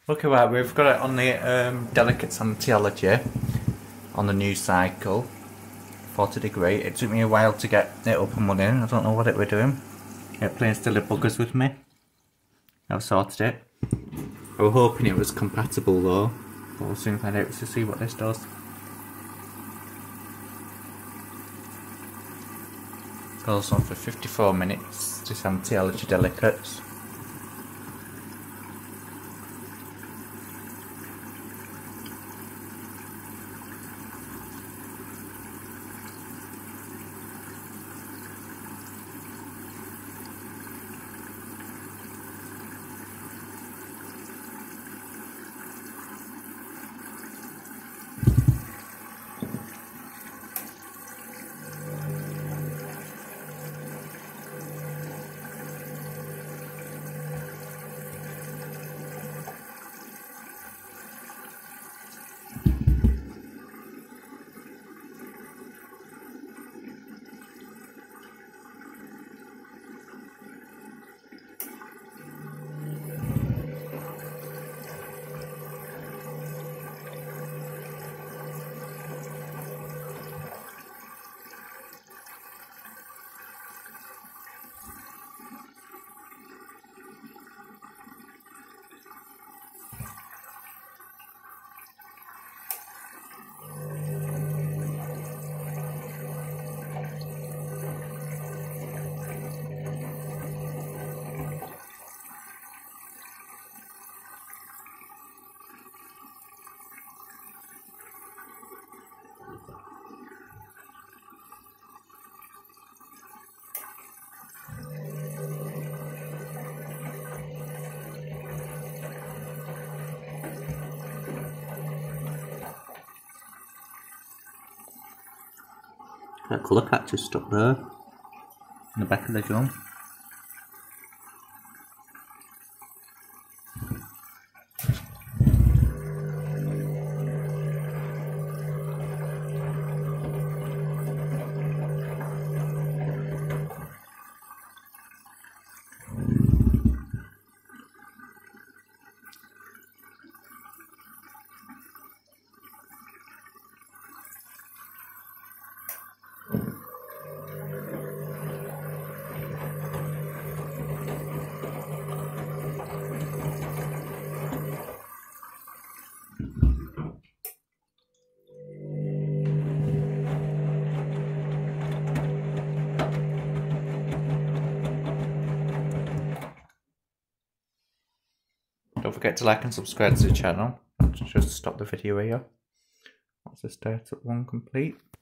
Okay, right, we've got it on the Delicates and Theology on the news cycle, 40 degree. It took me a while to get it up and running. I don't know what it were doing. It playing still buggers with me. I've sorted it. I was hoping it was compatible though, but we'll soon find out to see what this does. Goes on for 54 minutes, this Theology Delicates. That colour patch is stuck there, in the back of the drum. Don't forget to like and subscribe to the channel. I'll just stop the video here. That's the startup one complete.